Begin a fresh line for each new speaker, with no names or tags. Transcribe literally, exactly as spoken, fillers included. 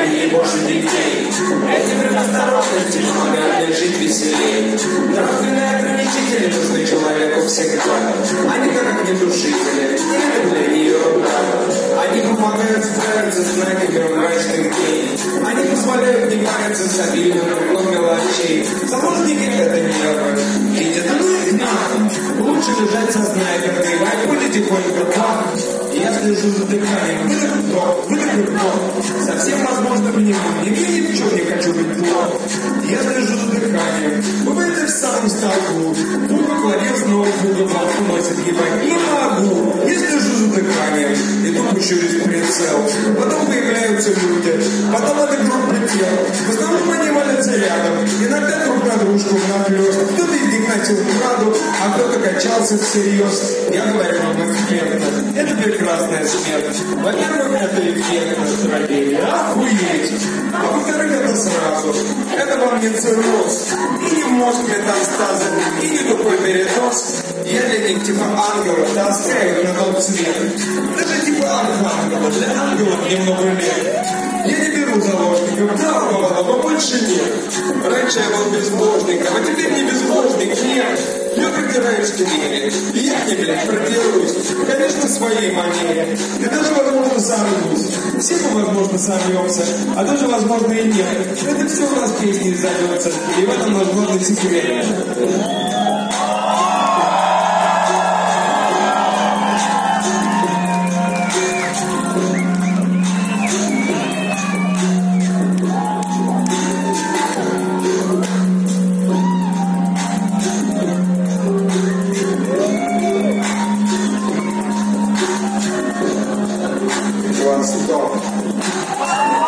семьи и больше детей. Эти предосторожности помогают мне жить веселее. Нравственные ограничители нужны человеку всегда. Они как огнетушители, это для нее да. Они помогают справиться с нагими мрачных дней. Они позволяют не париться с обильным кругом мелочей. Заложники это нервы, ведь это ну их надо. Лучше лежать со снайперкой, а пули тихонько пах. Я слежу за дыханием, выдох вдох, выдох вдох. Совсем возможно внимание, я ни в чем не хочу быть плох. Я слежу за дыханием, бывает и в самом столбу. Вдруг в голове снова фуга волну носит ебать. Не могу, я слежу за дыханием, иду через прицел. Потом появляются люди, потом это группа тел. В основном они валятся рядом, иногда друг на дружку нахлёст. Кто-то из них носил правду, а кто-то качался всерьез. Я говорю вам экспертно, это прекрасная смерть. Во-первых, это эффектная трагедия, охуеть. А во-вторых, это сразу. Это вам не цирроз, и не мозг метастазы, и не тупой передоз. Я для них типа ангела, таскаю на тот свет. Даже типа архангела, для ангелов немного лет. Я не беру заложников, да, бывало, но больше нет. Раньше я был безбожником, а теперь не безбожник, нет. Я притираюсь к ней, и я к ней, блядь, протируюсь. Конечно, в своей манере. И даже, возможно, сорвусь. Все мы, возможно, сорвемся, а даже, возможно, и нет. Это все у нас песни зовется, и в этом наш главный секрет. One stop.